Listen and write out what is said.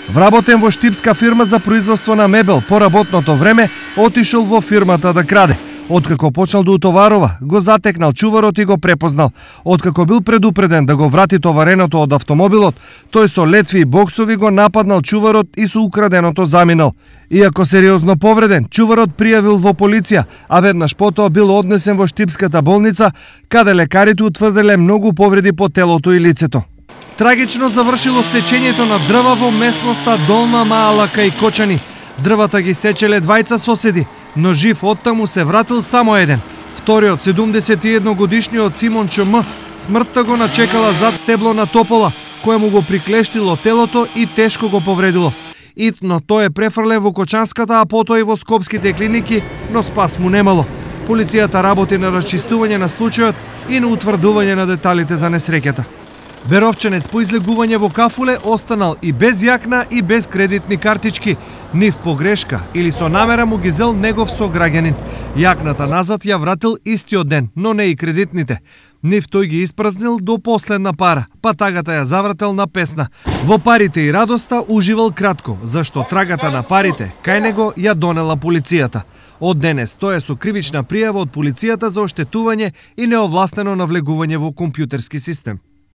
Вработен во штипска фирма за производство на мебел, по работното време отишол во фирмата да краде. Откако почнал да утоварува, го затекнал чуварот и го препознал. Откако бил предупреден да го врати товареното од автомобилот, тој со летви и боксови го нападнал чуварот и со украденото заминал. Иако сериозно повреден, чуварот пријавил во полиција, а веднаш потоа бил однесен во штипската болница, каде лекарите утврдиле многу повреди по телото и лицето. Трагично завршило сечењето на дрва во местноста Долна Маала кај Кочани. Дрвата ги сечеле двајца соседи, но жив оттаму се вратил само еден. Вториот, 71 годишниот Симон ЧМ, смртта го начекала зад стебло на топола, које го приклештило телото и тешко го повредило. Итно тој е префрлен во Кочанската, а потоа и во скопските клиники, но спас му немало. Полицијата работи на расчистување на случајот и на утврдување на деталите за несреќата. Беровченец по излегување во Кафуле останал и без јакна и без кредитни картички. Нив погрешка или со намера му ги зел негов сограѓанин. Јакната назад ја вратил истиот ден, но не и кредитните. Нив тој ги испразнил до последна пара, па тагата ја завратил на песна. Во парите и радоста уживал кратко, зашто трагата на парите кај него ја донела полицијата. Од денес тој е со кривична пријава од полицијата за оштетување и неовластено навлегување во компјутерски систем.